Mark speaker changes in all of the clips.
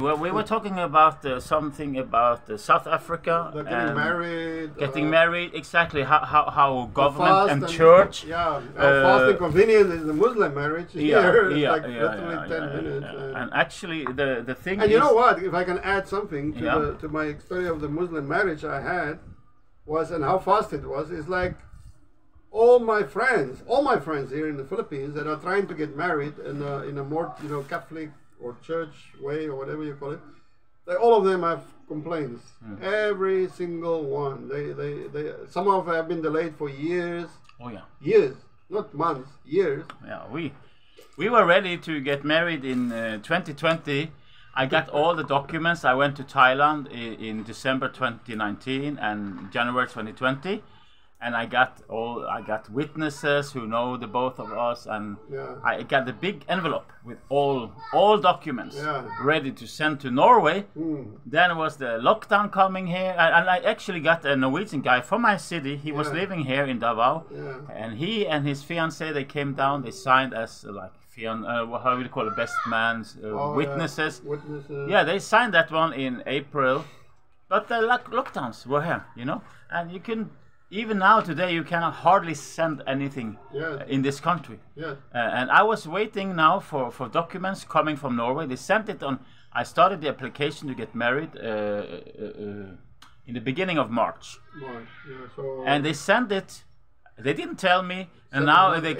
Speaker 1: Well, we were talking about something about South Africa.
Speaker 2: They're getting married.
Speaker 1: Getting married, exactly. How government and church.
Speaker 2: Yeah, how fast and convenient is the Muslim marriage here. It's like literally 10 minutes.
Speaker 1: And actually, the thing is...
Speaker 2: And you know what? If I can add something to my story of the Muslim marriage I had, and how fast it was, is like all my friends here in the Philippines that are trying to get married in a more Catholic or church way or whatever you call it, all of them have complaints. Every single one. They some of them have been delayed for years.
Speaker 1: Oh yeah.
Speaker 2: Years, not months, years.
Speaker 1: Yeah, we were ready to get married in 2020. I got all the documents. I went to Thailand in December 2019 and January 2020. And I got witnesses who know the both of us, and I got the big envelope with all documents ready to send to Norway. Then was the lockdown coming here, and I actually got a Norwegian guy from my city. He was living here in Davao, and he and his fiancée, they came down. They signed as like how do you call it, best man's witnesses.
Speaker 2: Witnesses.
Speaker 1: Yeah, they signed that one in April, but the lockdowns were here, and you can. Even now, today, you cannot hardly send anything in this country. And I was waiting now for documents coming from Norway. They sent it on. I started the application to get married in the beginning of March. And they sent it. They didn't tell me. And now the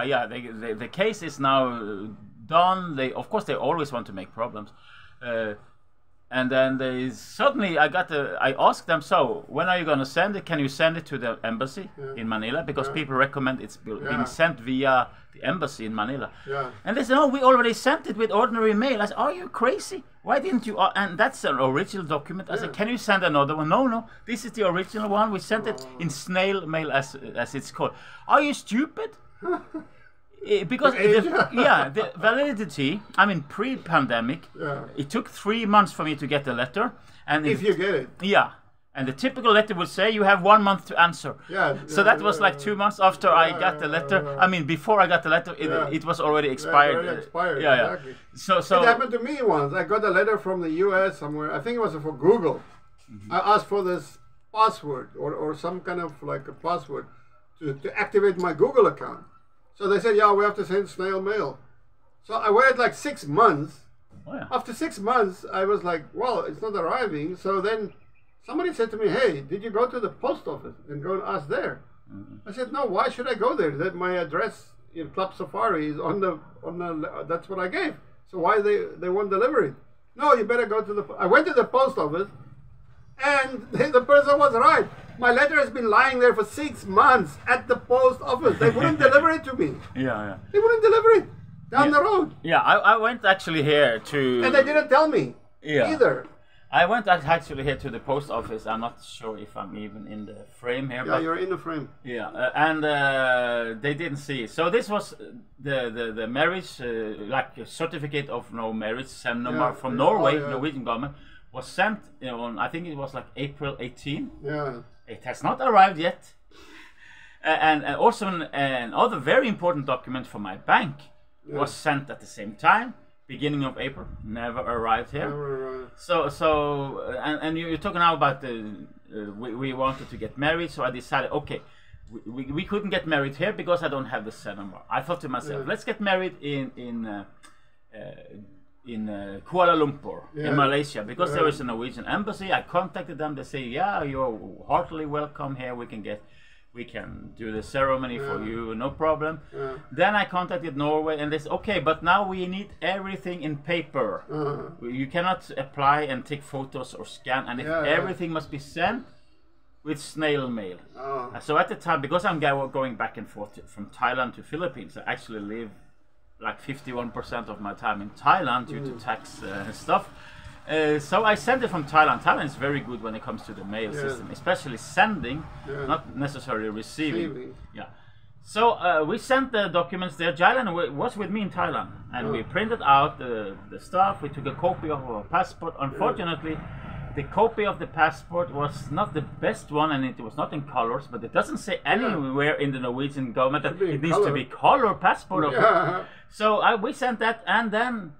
Speaker 1: case is now done. Of course, they always want to make problems. And then I asked them, so when are you going to send it? Can you send it to the embassy in Manila? Because people recommend it's being sent via the embassy in Manila. And they said, oh, we already sent it with ordinary mail. I said, are you crazy? Why didn't you? And that's an original document. I said, can you send another one? No, this is the original one. We sent it in snail mail, as it's called. Are you stupid? Because the validity, I mean, pre-pandemic, it took 3 months for me to get the letter. And
Speaker 2: if you get it.
Speaker 1: Yeah. And the typical letter would say you have 1 month to answer. So that was like 2 months after I got the letter. I mean, before I got the letter, it was already expired.
Speaker 2: Already expired, exactly.
Speaker 1: So
Speaker 2: it happened to me once. I got a letter from the US somewhere. I think it was for Google. I asked for this password or some kind of like a password to activate my Google account. So they said, we have to send snail mail. So I waited like 6 months. After 6 months, I was like, well, it's not arriving. So then somebody said to me, hey, did you go to the post office and go and ask there? I said, no, why should I go there? That my address in Club Safari is on the that's what I gave. So why they won't deliver it? No, you better go to I went to the post office, and the person was right. My letter has been lying there for 6 months at the post office. They wouldn't deliver it to me. They wouldn't deliver it down the road.
Speaker 1: I went actually here to...
Speaker 2: And they didn't tell me either.
Speaker 1: I went actually here to the post office. I'm not sure if I'm even in the frame here.
Speaker 2: Yeah, you're in the frame.
Speaker 1: And they didn't see it. So this was the marriage, like a certificate of no marriage, from Norway, Norwegian government, was sent on, I think it was like April 18. It has not arrived yet. And also another very important document from my bank was sent at the same time, beginning of April, never arrived here. And you're talking now about we wanted to get married, so I decided, okay, we couldn't get married here because I don't have the cinema. I thought to myself, let's get married in Kuala Lumpur, in Malaysia, because there is a Norwegian embassy. I contacted them. They say, you're heartily welcome here. We can do the ceremony for you, no problem. Then I contacted Norway, and they said, okay, but now we need everything in paper. You cannot apply and take photos or scan, and everything must be sent with snail mail. So at the time, because I'm going back and forth from Thailand to Philippines, I actually live like 51% of my time in Thailand due to tax stuff. So I sent it from Thailand. Thailand is very good when it comes to the mail system, especially sending, not necessarily receiving. So we sent the documents there. Jailan was with me in Thailand, and we printed out the stuff. We took a copy of our passport. Unfortunately, the copy of the passport was not the best one, and it was not in colors, but it doesn't say anywhere in the Norwegian government that it needs to be color passport. So we sent that, and then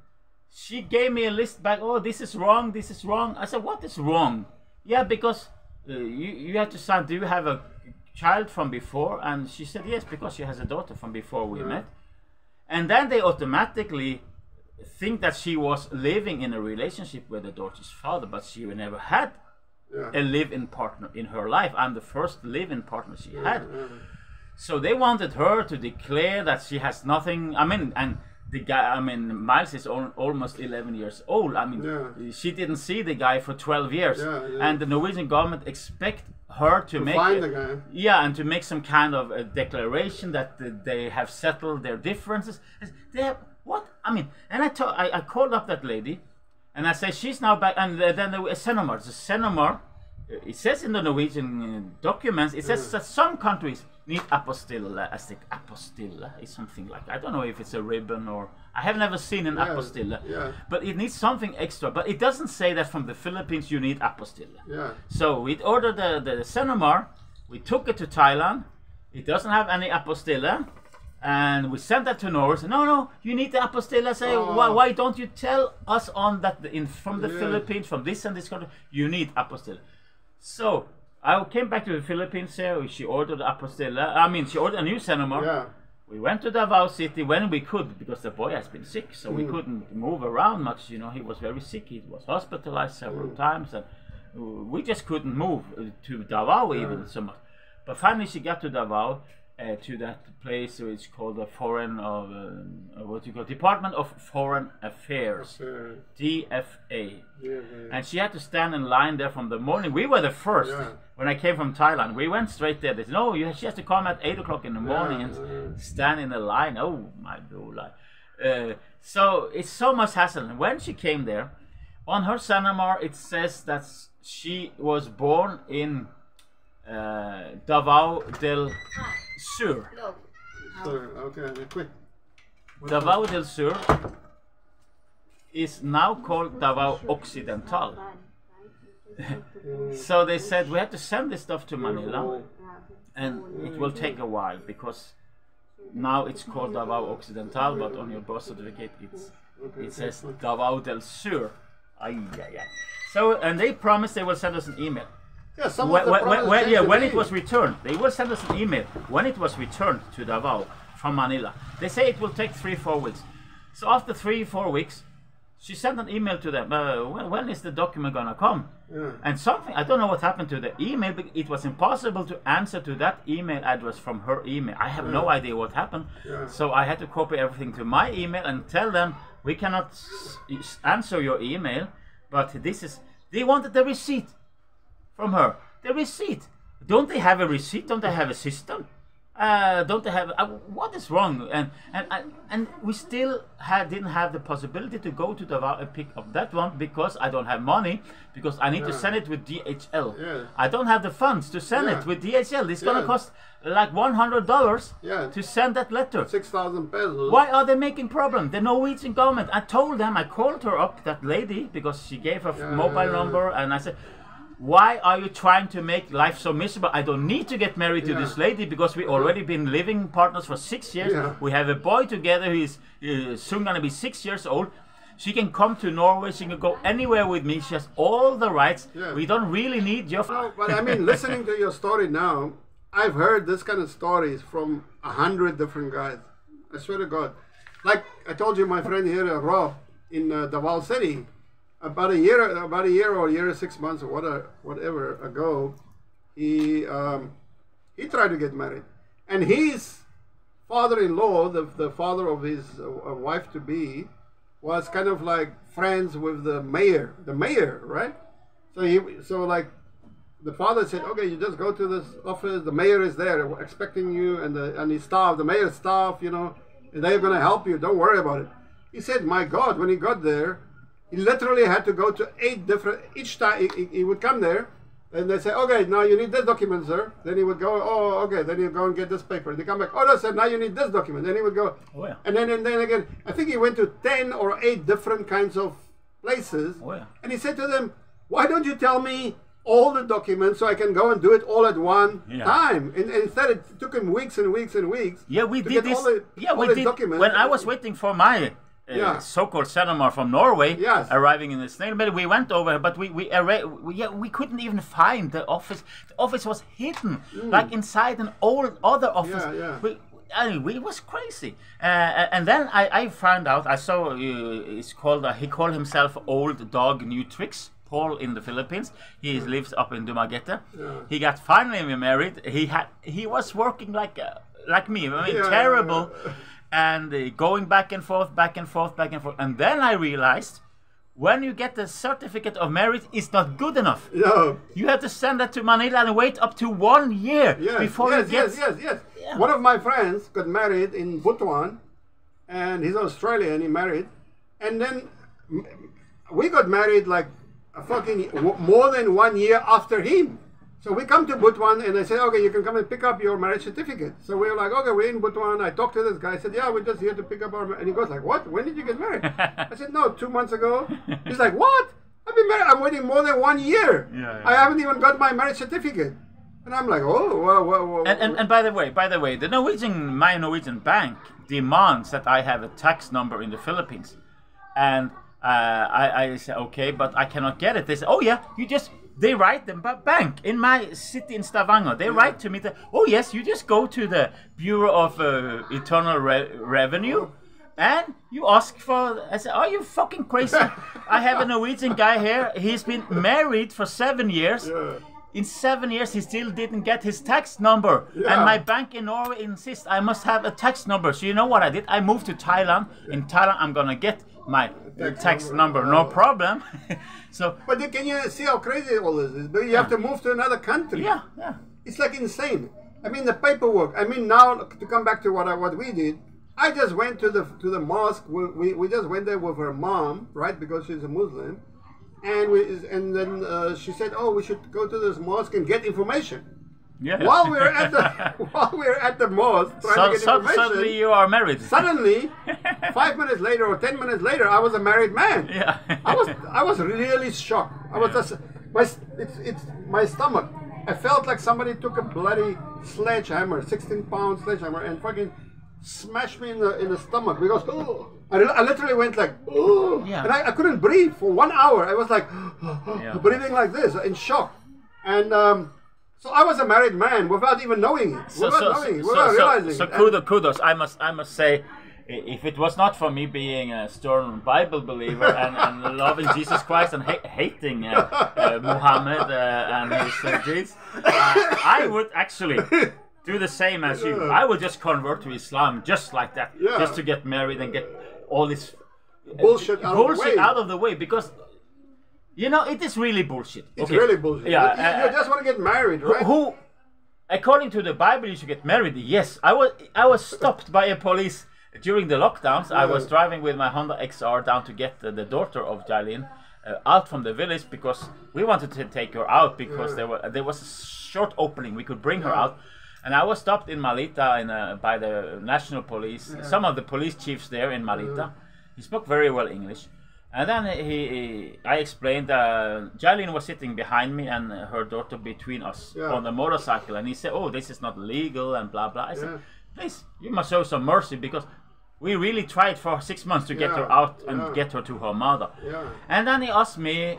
Speaker 1: she gave me a list back. Oh, this is wrong. This is wrong. I said, what is wrong? Yeah, because you have to sign. Do you have a child from before? And she said yes, because she has a daughter from before we met. And then they automatically think that she was living in a relationship with the daughter's father, but she never had a live-in partner in her life. I'm the first live-in partner she had. So they wanted her to declare that she has nothing. I mean, and the guy, I mean, Miles is almost 11 years old. I mean, she didn't see the guy for 12 years. And the Norwegian government expect her to make
Speaker 2: find the guy.
Speaker 1: Yeah, and to make some kind of a declaration that they have settled their differences. They have, what? I mean, and I called up that lady, and I said, she's now back, and then a Senomar. The Senomar, it says in the Norwegian documents, it says that some countries need apostille. I think apostille is something like, I don't know if it's a ribbon or, I have never seen an apostille, but it needs something extra. But it doesn't say that from the Philippines you need apostille. So we ordered the Senomar, we took it to Thailand, it doesn't have any apostille, and we sent that to Norway. Said, no, you need the apostille. I say, why don't you tell us on that from the Philippines, from this and this country, you need apostille. So I came back to the Philippines here. She ordered apostille. I mean, she ordered a new Senomar. We went to Davao City when we could, because the boy has been sick, so we couldn't move around much. You know, he was very sick. He was hospitalized several times, and we just couldn't move to Davao even so much. But finally, she got to Davao, to that place which is called the Department of Foreign Affairs, DFA. And she had to stand in line there from the morning. We were the first. When I came from Thailand, we went straight there. They said, no, she has to come at 8 o'clock in the morning and stand in the line. Oh my God. So it's so much hassle. And when she came there, on her Senomar, it says that she was born in Davao del Sur.
Speaker 2: Okay, quick.
Speaker 1: Davao del Sur is now called Davao Occidental. So they said we have to send this stuff to Manila, and it will take a while because now it's called Davao Occidental, but on your birth certificate it says Davao del Sur. So, and they promised they will send us an email. When it was returned, they will send us an email when it was returned to Davao from Manila. They say it will take 3-4 weeks. So after 3-4 weeks, she sent an email to them. When is the document gonna come? And something, I don't know what happened to the email, but it was impossible to answer to that email address from her email. I have no idea what happened. So I had to copy everything to my email and tell them we cannot answer your email, but this is, they wanted the receipt from her. The receipt. Don't they have a receipt? Don't they have a system? Don't they have? What is wrong? And we still didn't have the possibility to go to Davao and pick up that one because I don't have money, because I need to send it with DHL. I don't have the funds to send it with DHL. It's gonna cost like $100 to send that letter.
Speaker 2: 6,000 pesos.
Speaker 1: Why are they making problem? The Norwegian government. I told them. I called her up, that lady, because she gave her mobile number, and I said, why are you trying to make life so miserable? I don't need to get married to this lady because we already been living partners for 6 years. We have a boy together who is soon going to be 6 years old. She can come to Norway. She can go anywhere with me. She has all the rights. We don't really need your...
Speaker 2: No, but I mean, listening to your story now, I've heard this kind of stories from 100 different guys. I swear to God. Like I told you, my friend here, Rob, in Davao City, about a year or a year or 6 months or whatever ago, he tried to get married, and his father-in-law, the father of his wife to be, was kind of like friends with the mayor, right? So like the father said, okay, you just go to this office. The mayor is there expecting you, and his staff, the mayor's staff, you know, and they're gonna help you. Don't worry about it. He said, my God, when he got there, he literally had to go to 8 different, each time he would come there, and they say, okay, now you need this document, sir. Then he would go, oh, okay, then he'd go and get this paper. And they come back, oh, no, sir, now you need this document. Then he would go, and then again, I think he went to 10 or 8 different kinds of places. And he said to them, why don't you tell me all the documents so I can go and do it all at one time? And instead, it took him weeks and weeks and weeks.
Speaker 1: Yeah, we did this. We did. Documents. When I was waiting for my so-called cinema from Norway,
Speaker 2: Yes.
Speaker 1: arriving in the snail mail. We went over, but we couldn't even find the office. The office was hidden, like inside an old other office. It was crazy. And then I found out. I saw it's called. He called himself Old Dog New Tricks. Paul in the Philippines. He lives up in Dumaguete. He got finally married. He was working like me. I mean, terrible. And going back and forth, back and forth, back and forth. And then I realized, when you get the certificate of marriage, it's not good enough. You have to send that to Manila and wait up to 1 year before you get...
Speaker 2: Yes. One of my friends got married in Butuan, and he's Australian, he married. And then we got married like more than 1 year after him. So we come to Butuan and they say, okay, you can come and pick up your marriage certificate. So we were like, okay, we're in Butuan. I talked to this guy. I said, yeah, we're just here to pick up our... And he goes like, what? When did you get married? I said, no, 2 months ago. He's like, what? I've been married. I'm waiting more than 1 year. I haven't even got my marriage certificate. And I'm like, oh, well.
Speaker 1: And by the way, my Norwegian bank demands that I have a tax number in the Philippines. And I say, okay, but I cannot get it. They say, oh yeah, they write them bank in my city in Stavanger. They write to me that, oh yes, you just go to the Bureau of Internal Revenue and you ask for. I said, are you fucking crazy? I have a Norwegian guy here. He's been married for 7 years. In 7 years, he still didn't get his tax number. And my bank in Norway insists I must have a tax number. So you know what I did? I moved to Thailand. In Thailand, I'm gonna get my tax number, no problem.
Speaker 2: But can you see how crazy all this is? But you have to move to another country. It's like insane. I mean, the paperwork. I mean, now to come back to what we did, I just went to the mosque. We just went there with her mom, right? Because she's a Muslim. And then she said, "Oh, we should go to this mosque and get information." While we're at the mosque trying to get information,
Speaker 1: suddenly you are married.
Speaker 2: Suddenly, 5 minutes later or 10 minutes later, I was a married man. I was really shocked. I was just it's my stomach. I felt like somebody took a bloody sledgehammer, 16-pound sledgehammer, and fucking smashed me in the stomach because I literally went like and I couldn't breathe for 1 hour. I was like breathing like this in shock, and so I was a married man without even knowing it, without realizing.
Speaker 1: So kudos. I must say, if it was not for me being a stern Bible believer and loving Jesus Christ and hating Muhammad and his deeds, I would actually do the same as you. I would just convert to Islam just like that, just to get married and get all this
Speaker 2: bullshit
Speaker 1: out of the way, because you know it is really bullshit.
Speaker 2: It's really bullshit. You just want to get married, right?
Speaker 1: Who, according to the Bible, you should get married. Yes, I was stopped by a police during the lockdowns. I was driving with my Honda XR down to get the daughter of Jalin out from the village because we wanted to take her out because there was a short opening. We could bring her out. And I was stopped in Malita by the national police. Some of the police chiefs there in Malita. He spoke very well English. And then I explained Jalin was sitting behind me and her daughter between us on the motorcycle. And he said, oh, this is not legal and blah, blah. I said, please, you must show some mercy because we really tried for 6 months to get her out and get her to her mother. And then he asked me,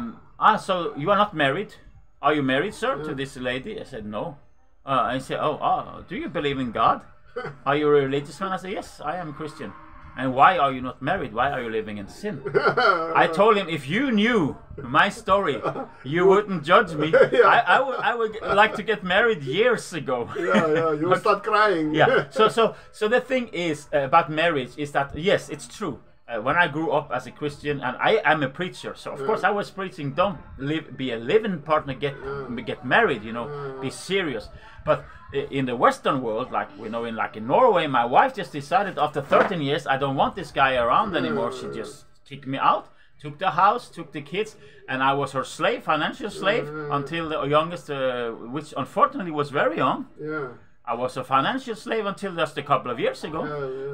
Speaker 1: so you are not married? Are you married, sir, to this lady? I said, no. I said, do you believe in God? Are you a religious man? I said, yes, I am a Christian. And why are you not married? Why are you living in sin? I told him, if you knew my story, you wouldn't judge me. I would like to get married years ago.
Speaker 2: You will start crying.
Speaker 1: So the thing is about marriage is that, yes, it's true. When I grew up as a Christian, and I am a preacher, so of course I was preaching, don't be a living partner, get married, you know, be serious. But in the Western world, like we know, in Norway, my wife just decided after 13 years, I don't want this guy around anymore. She just kicked me out, took the house, took the kids, and I was her slave, financial slave, until the youngest, which unfortunately was very young. I was a financial slave until just a couple of years ago.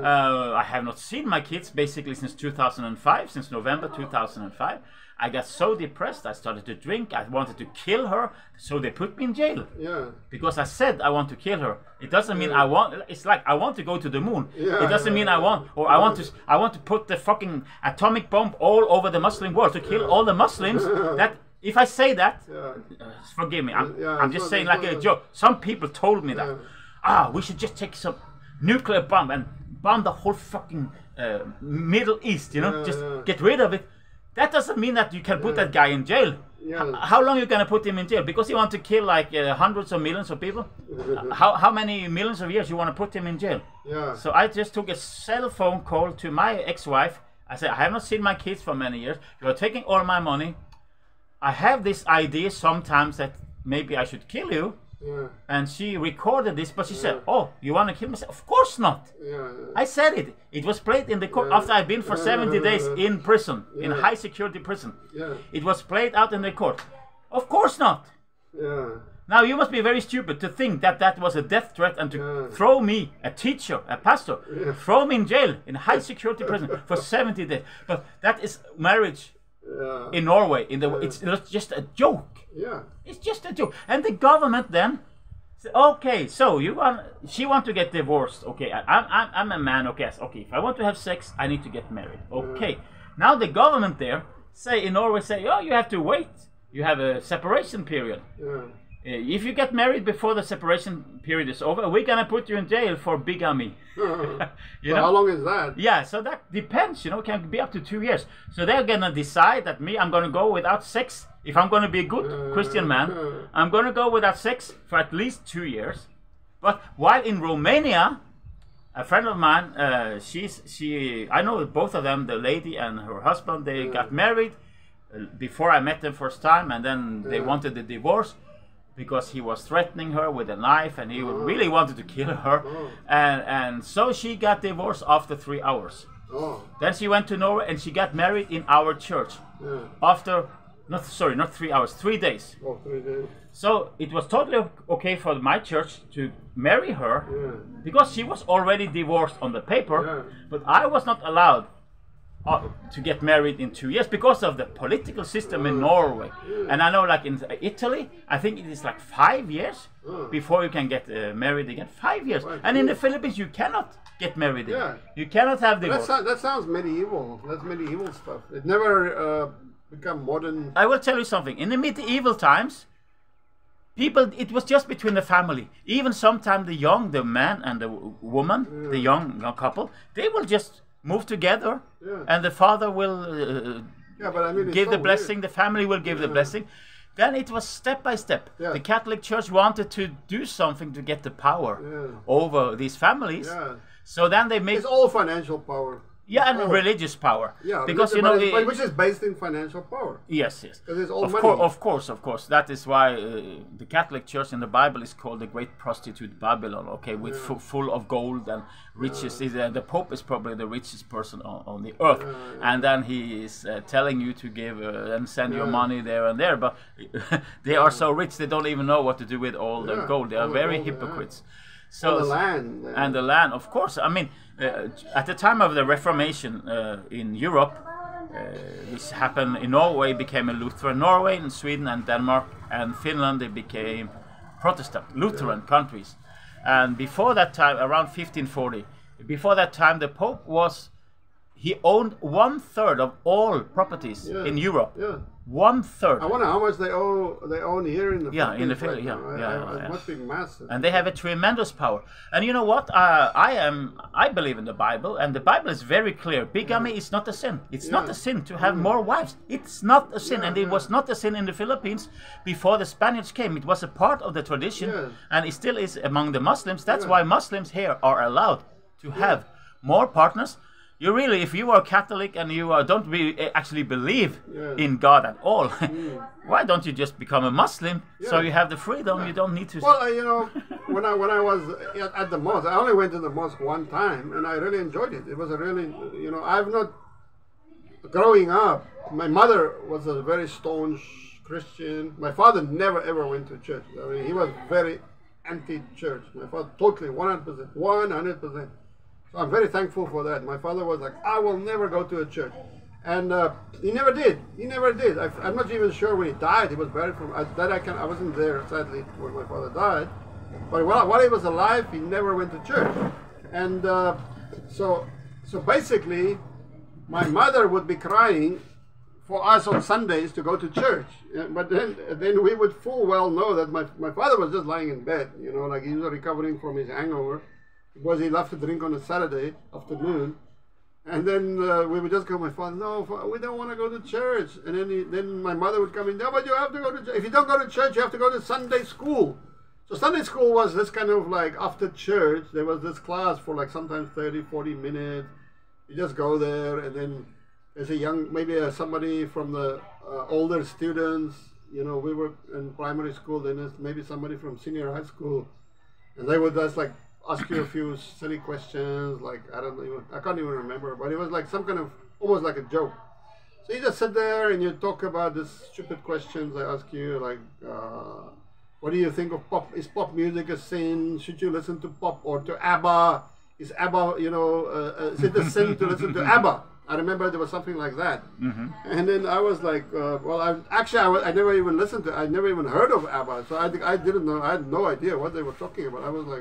Speaker 1: I have not seen my kids basically since 2005, since November 2005. I got so depressed, I started to drink, I wanted to kill her, so they put me in jail. Because I said I want to kill her. It doesn't mean I want, it's like I want to go to the moon. It doesn't mean I want, or I want to put the fucking atomic bomb all over the Muslim world to kill all the Muslims. That if I say that, forgive me, I'm just saying like a joke. Some people told me that. We should just take some nuclear bomb and bomb the whole fucking Middle East, you know, just get rid of it. That doesn't mean that you can put that guy in jail. How long are you going to put him in jail? Because you want to kill like hundreds of millions of people? How many millions of years you want to put him in jail? So I just took a cell phone call to my ex-wife. I said, I have not seen my kids for many years. You are taking all my money. I have this idea sometimes that maybe I should kill you. And she recorded this, but she said, "Oh, you want to kill me?" I said, "Of course not." I said it. It was played in the court after I've been for 70 days in prison, in high security prison. It was played out in the court. Of course not. Now you must be very stupid to think that that was a death threat and to throw me, a teacher, a pastor, throw me in jail in high security prison for 70 days. But that is marriage. In Norway, it's just a joke. It's just a joke. And the government then said, okay, so she want to get divorced. Okay, I'm a man. Okay, if I want to have sex, I need to get married. Okay, now the government there in Norway say, oh, you have to wait. You have a separation period. If you get married before the separation period is over, we're gonna put you in jail for bigamy.
Speaker 2: You know? How long is that?
Speaker 1: Yeah, so that depends. You know, can be up to 2 years. So they're gonna decide that I'm gonna go without sex. If I'm gonna be a good Christian man, I'm gonna go without sex for at least 2 years. But while in Romania, a friend of mine, I know both of them, the lady and her husband, they got married before I met them first time, and then they wanted the divorce. Because he was threatening her with a knife and he really wanted to kill her. And so she got divorced after 3 hours. Then she went to Norway and she got married in our church. After, not 3 hours, 3 days.
Speaker 2: 3 days.
Speaker 1: So it was totally okay for my church to marry her because she was already divorced on the paper. But I was not allowed to get married in 2 years because of the political system in Norway. And I know like in Italy, I think it is like 5 years before you can get married again. 5 years. And in the Philippines, you cannot get married again. You cannot have divorce.
Speaker 2: That sounds medieval. That's medieval stuff. It never become modern.
Speaker 1: I will tell you something. In the medieval times, it was just between the family. Even sometimes the man and the woman, the young couple, they will just move together, and the father will give the blessing, the family will give the blessing. Then it was step by step. The Catholic Church wanted to do something to get the power over these families. So then they make...
Speaker 2: It's all financial power.
Speaker 1: And religious power. Because
Speaker 2: which is based in financial power.
Speaker 1: Yes.
Speaker 2: Because it's all money.
Speaker 1: Of course. That is why the Catholic Church in the Bible is called the Great Prostitute Babylon. Okay, with full of gold and riches. The Pope is probably the richest person on the earth, and then he is telling you to give and send your money there and there. But they are so rich they don't even know what to do with all the gold. They are very hypocrites. So
Speaker 2: and
Speaker 1: the land, of course. I mean, at the time of the Reformation in Europe, this happened in Norway, became a Lutheran. Norway and Sweden and Denmark and Finland, they became Protestant, Lutheran countries. And before that time, around 1540, before that time, the Pope he owned 1/3 of all properties in Europe. 1/3.
Speaker 2: I wonder how much they own here in the Philippines.
Speaker 1: In the Philippines.
Speaker 2: It must be massive.
Speaker 1: And they have a tremendous power. And you know what? I believe in the Bible, and the Bible is very clear. Bigamy is not a sin. It's not a sin to have more wives. It's not a sin, and it was not a sin in the Philippines before the Spaniards came. It was a part of the tradition, and it still is among the Muslims. That's why Muslims here are allowed to have more partners. You really, if you are Catholic and you don't really actually believe in God at all, why don't you just become a Muslim so you have the freedom? You don't need to.
Speaker 2: Well, when I was at the mosque, I only went to the mosque one time, and I really enjoyed it. It was a really, I've not. Growing up, my mother was a very staunch Christian. My father never ever went to church. I mean, he was very anti-church. My father totally 100%, 100%. So I'm very thankful for that. My father was like, I will never go to a church. And he never did. He never did. I'm not even sure when he died. He was buried from I wasn't there, sadly, when my father died. But while he was alive, he never went to church. And so basically, my mother would be crying for us on Sundays to go to church. But then we would full well know that my father was just lying in bed, you know, like he was recovering from his hangover because he loved to drink on a Saturday afternoon. And then we would just go, my father, no, we don't want to go to church. And then my mother would come in, no, but you have to go to church. If you don't go to church, you have to go to Sunday school. So Sunday school was this kind of like after church, there was this class for like sometimes 30, 40 minutes. You just go there, and then there's a young, maybe somebody from the older students, you know, we were in primary school, then there's maybe somebody from senior high school, and they would just like ask you a few silly questions, like, I can't even remember, but it was like some kind of, almost like a joke. So you just sit there and you talk about these stupid questions they ask you, like, what do you think of pop? Is pop music a sin? Should you listen to pop or to ABBA? Is ABBA, you know, is it a sin to listen to ABBA? I remember there was something like that. Mm-hmm. And then I was like, well, I never even listened to, I never even heard of ABBA. So I didn't know, I had no idea what they were talking about. I was like,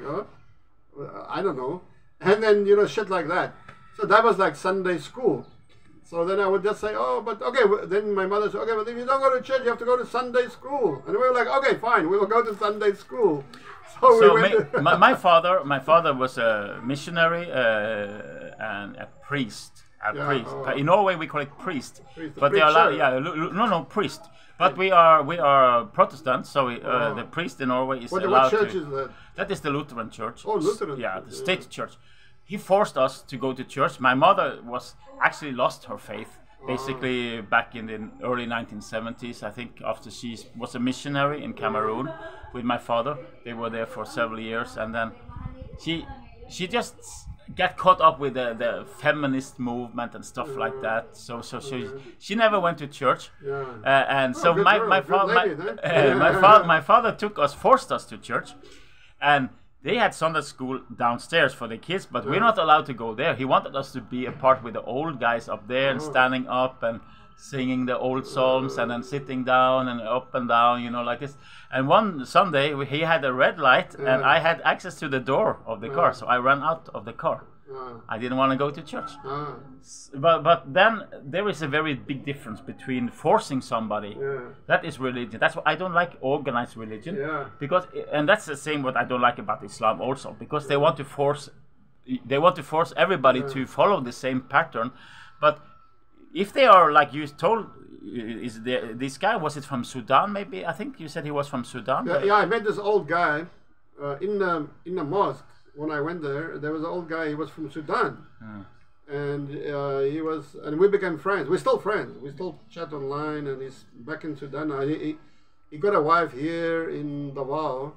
Speaker 2: I don't know. And then, you know, shit like that. So that was like Sunday school. So then I would just say, oh, but okay. Then my mother said, okay, but if you don't go to church, you have to go to Sunday school. And we were like, okay, fine, we will go to Sunday school. So we went
Speaker 1: my father was a missionary and a priest. In Norway we call it priest, but they are priest. But we are Protestants, so the priest in Norway is allowed.
Speaker 2: What church is that?
Speaker 1: That is the Lutheran church.
Speaker 2: Oh, Lutheran.
Speaker 1: Yeah, the state church. He forced us to go to church. My mother was actually lost her faith basically back in the early 1970s. I think after she was a missionary in Cameroon with my father. They were there for several years, and then she just got caught up with the feminist movement and stuff like that. So she never went to church. And so my father forced us to church, and they had Sunday school downstairs for the kids, but we're not allowed to go there. He wanted us to be a part with the old guys up there and standing up and singing the old psalms and then sitting down and up and down, you know, like this. And one Sunday he had a red light and I had access to the door of the car, so I ran out of the car. I didn't want to go to church. But then there is a very big difference between forcing somebody. That is religion. That's why I don't like organized religion. And that's the same what I don't like about Islam also, because they want to force everybody to follow the same pattern. But if they are, like you told, this guy, was it from Sudan maybe? I think you said he was from Sudan.
Speaker 2: Yeah, I met this old guy in the mosque. When I went there was an old guy. He was from Sudan, and and we became friends. We're still friends. We still chat online, and he's back in Sudan now. He got a wife here in Davao,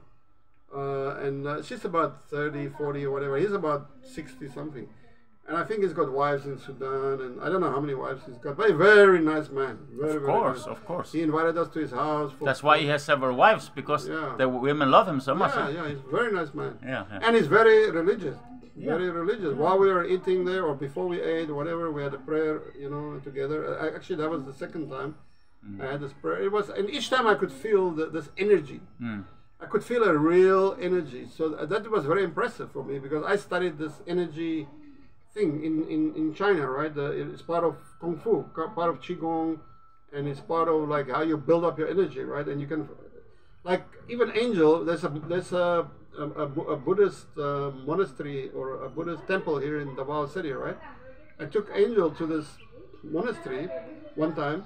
Speaker 2: and she's about 30, 40 or whatever. He's about 60 something, and I think he's got wives in Sudan, and I don't know how many wives he's got. But a very nice man. Of course. He invited us to his house.
Speaker 1: That's why he has several wives, because the women love him so much.
Speaker 2: Yeah, he's a very nice man.
Speaker 1: Yeah.
Speaker 2: And he's very religious. Very religious. While we were eating there, or before we ate, or whatever, we had a prayer, you know, together. Actually, that was the second time I had this prayer. And each time I could feel this energy. I could feel a real energy. So that was very impressive for me, because I studied this energy thing in China, right? It's part of Kung Fu, part of Qigong, and it's part of like how you build up your energy, right? And you can, like, even Angel, there's a Buddhist monastery or a Buddhist temple here in Davao City, right? I took Angel to this monastery one time,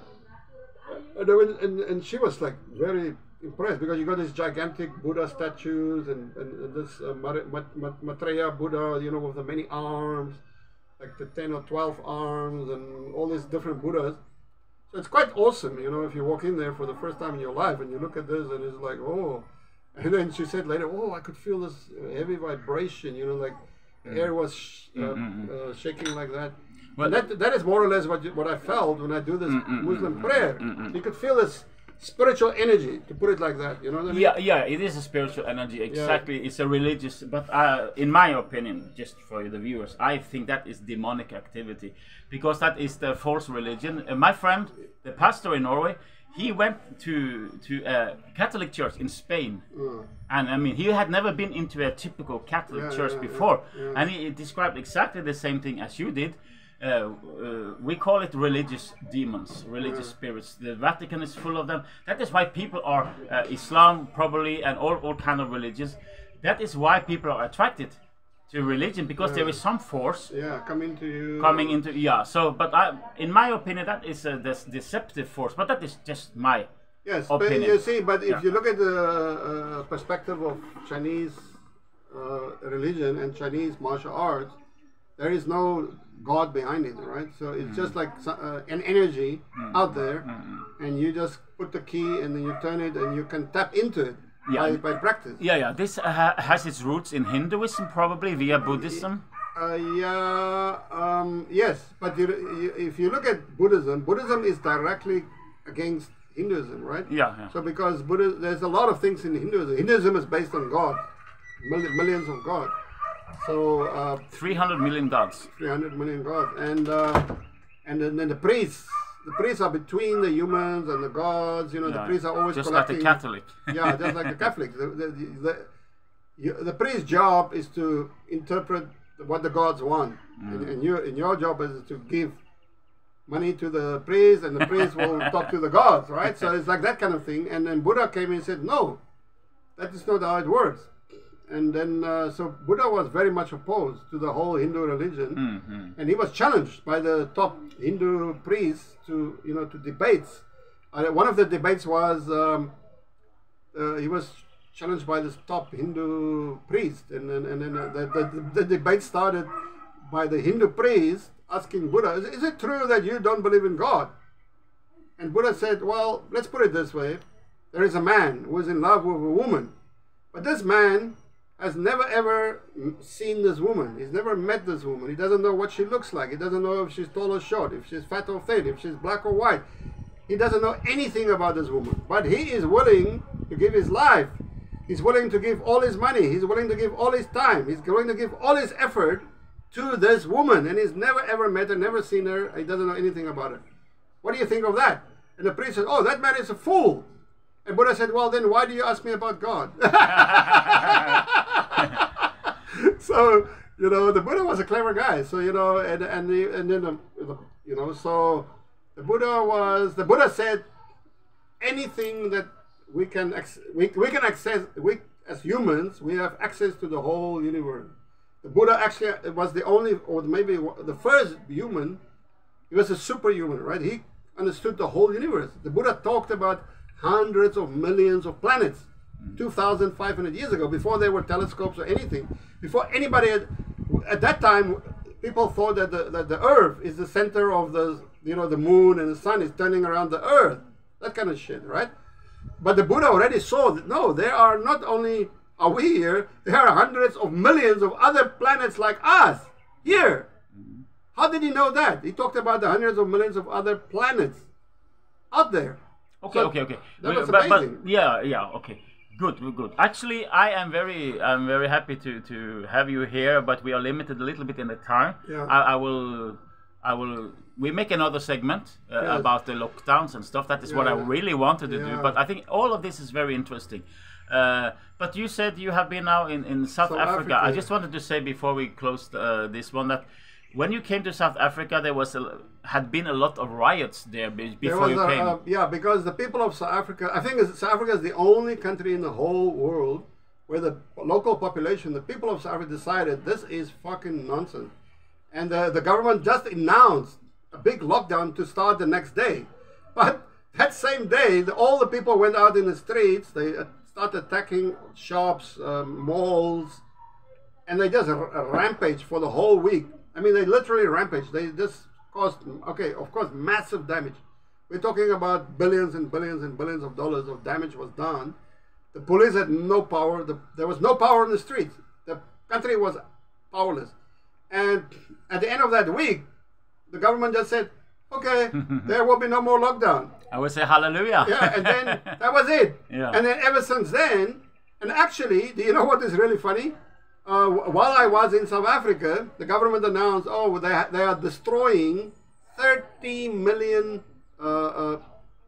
Speaker 2: and she was like very impressed, because you got these gigantic Buddha statues and this Maitreya Buddha, you know, with the many arms, like the 10 or 12 arms, and all these different Buddhas. So it's quite awesome, you know, if you walk in there for the first time in your life and you look at this and it's like, oh. And then she said later, oh, I could feel this heavy vibration, you know, like the air was shaking like that. Well, that is more or less what I felt when I do this Muslim prayer. You could feel this spiritual energy, to put it like that. You know what I mean?
Speaker 1: Yeah, it is a spiritual energy. Exactly, it's a religious. But in my opinion, just for the viewers, I think that is demonic activity, because that is the false religion. My friend, the pastor in Norway, he went to a Catholic church in Spain, and I mean, he had never been into a typical Catholic church before, and he described exactly the same thing as you did. We call it religious demons, religious spirits. The Vatican is full of them. That is why people are Islam probably, and all kind of religions. That is why people are attracted to religion, because there is some force coming into so, but in my opinion, that is a deceptive force, but that is just my opinion.
Speaker 2: But you see, but if you look at the perspective of Chinese religion and Chinese martial arts, there is no God behind it, right? So it's just like an energy out there, and you just put the key and then you turn it and you can tap into it. By practice.
Speaker 1: This has its roots in Hinduism, probably via Buddhism.
Speaker 2: Yes, but if you look at Buddhism is directly against Hinduism, right? So because there's a lot of things in Hinduism. Hinduism is based on God, millions of gods. So
Speaker 1: 300 million gods.
Speaker 2: 300 million gods, and then the priests. The priests are between the humans and the gods. You know, the priests are always
Speaker 1: just
Speaker 2: collecting.
Speaker 1: like the Catholic.
Speaker 2: Just like the Catholic. The priest's job is to interpret what the gods want, and your job is to give money to the priest, and the priest will talk to the gods, right? So it's like that kind of thing. And then Buddha came in and said, no, that is not how it works. And then, so Buddha was very much opposed to the whole Hindu religion, and he was challenged by the top Hindu priests to debates. One of the debates was he was challenged by this top Hindu priest, and then the debate started by the Hindu priest asking Buddha, "Is it true that you don't believe in God?" And Buddha said, "Well, let's put it this way: there is a man who is in love with a woman, but this man has never ever seen this woman. He's never met this woman. He doesn't know what she looks like. He doesn't know if she's tall or short, if she's fat or thin, if she's black or white. He doesn't know anything about this woman. But he is willing to give his life. He's willing to give all his money. He's willing to give all his time. He's willing to give all his effort to this woman. And he's never ever met her, never seen her. He doesn't know anything about her. What do you think of that?" And the priest said, "Oh, that man is a fool." And Buddha said, "Well, then why do you ask me about God?" So, the Buddha was a clever guy. So, and then, so the Buddha said, anything that we can access, we as humans, we have access to the whole universe. The Buddha actually was the only, or maybe the first human. He was a superhuman, right? He understood the whole universe. The Buddha talked about hundreds of millions of planets 2,500 years ago, before there were telescopes or anything. Before anybody at that time, people thought that the Earth is the center of the moon, and the sun is turning around the Earth. That kind of shit, right? But the Buddha already saw that, no, there are not only are we here, there are hundreds of millions of other planets like us here. How did he know that? He talked about the hundreds of millions of other planets out there.
Speaker 1: Okay.
Speaker 2: That was amazing.
Speaker 1: Okay. Good. Actually, I'm very happy to have you here, but we are limited a little bit in the time.
Speaker 2: Yeah.
Speaker 1: I will. We make another segment about the lockdowns and stuff. That is what I really wanted to do. But I think all of this is very interesting. But you said you have been now in South Africa. I just wanted to say before we close this one that when you came to South Africa, there had been a lot of riots there before you came.
Speaker 2: Because the people of South Africa, I think South Africa is the only country in the whole world where the local population, the people of South Africa, decided this is fucking nonsense. And the government just announced a big lockdown to start the next day. But that same day, all the people went out in the streets. They started attacking shops, malls, and they just rampaged for the whole week. I mean, they literally rampaged. They just caused, of course, massive damage. We're talking about billions and billions and billions of dollars of damage was done. The police had no power. There was no power in the streets. The country was powerless. And at the end of that week, the government just said, okay, there will be no more lockdown.
Speaker 1: I would say hallelujah.
Speaker 2: Yeah, and then that was it.
Speaker 1: Yeah.
Speaker 2: And then ever since then, and actually, do you know what is really funny? While I was in South Africa, the government announced, oh, they are destroying 30 million, what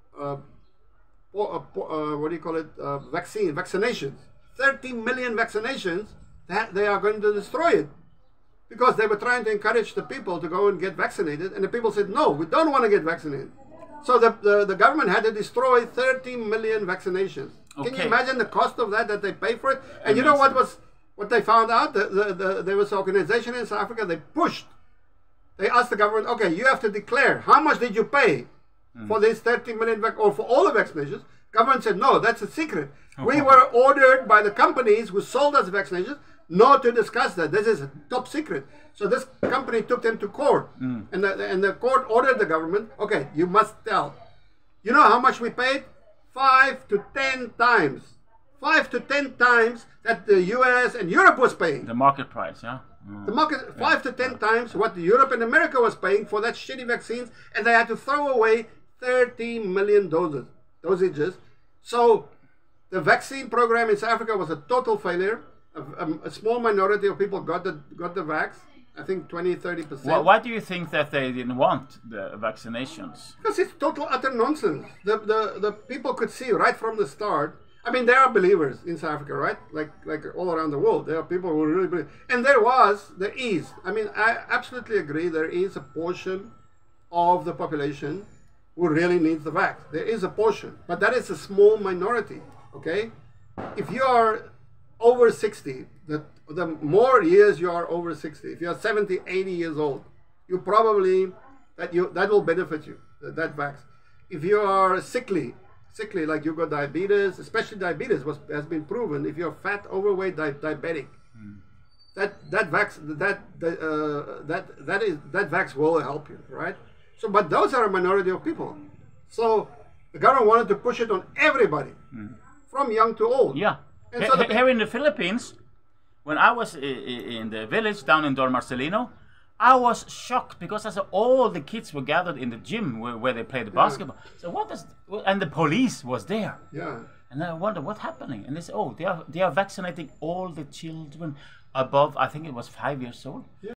Speaker 2: do you call it, vaccinations. 30 million vaccinations, that they are going to destroy it. Because they were trying to encourage the people to go and get vaccinated, and the people said, no, we don't want to get vaccinated. So the government had to destroy 30 million vaccinations. Okay. Can you imagine the cost of that they pay for it? And you know what they found out? There was an organization in South Africa, they asked the government, okay, you have to declare, how much did you pay for these 30 million, or for all the vaccinations? Government said, no, that's a secret. We were ordered by the companies who sold us vaccinations not to discuss that. This is a top secret. So this company took them to court. And the court ordered the government, okay, you must tell. You know how much we paid? 5 to 10 times. 5 to 10 times that the US and Europe was paying.
Speaker 1: The market price, yeah?
Speaker 2: The market, 5 to 10 times what Europe and America was paying for that shitty vaccines, and they had to throw away 30 million dosages. So the vaccine program in South Africa was a total failure. A small minority of people got the vax. I think 20-30%.
Speaker 1: Well, why do you think that they didn't want the vaccinations?
Speaker 2: Because it's total utter nonsense. The people could see right from the start. I mean, there are believers in South Africa, right? Like all around the world, there are people who really believe. And there is. I mean, I absolutely agree. There is a portion of the population who really needs the vax. There is a portion, but that is a small minority. Okay, if you are over 60, the more years you are over 60, if you are 70, 80 years old, you probably, that will benefit you, that vax. If you are sickly, like you got diabetes, especially diabetes has been proven, if you're fat, overweight, diabetic, that vax will help you, right? So, but those are a minority of people. So the government wanted to push it on everybody, from young to old.
Speaker 1: Yeah. And so here in the Philippines, when I was in the village down in Don Marcelino, I was shocked because I saw all the kids were gathered in the gym where they played the basketball. So and the police was there.
Speaker 2: Yeah.
Speaker 1: And I wonder what's happening. And they say, oh, they are vaccinating all the children above, I think it was 5 years old. Yeah.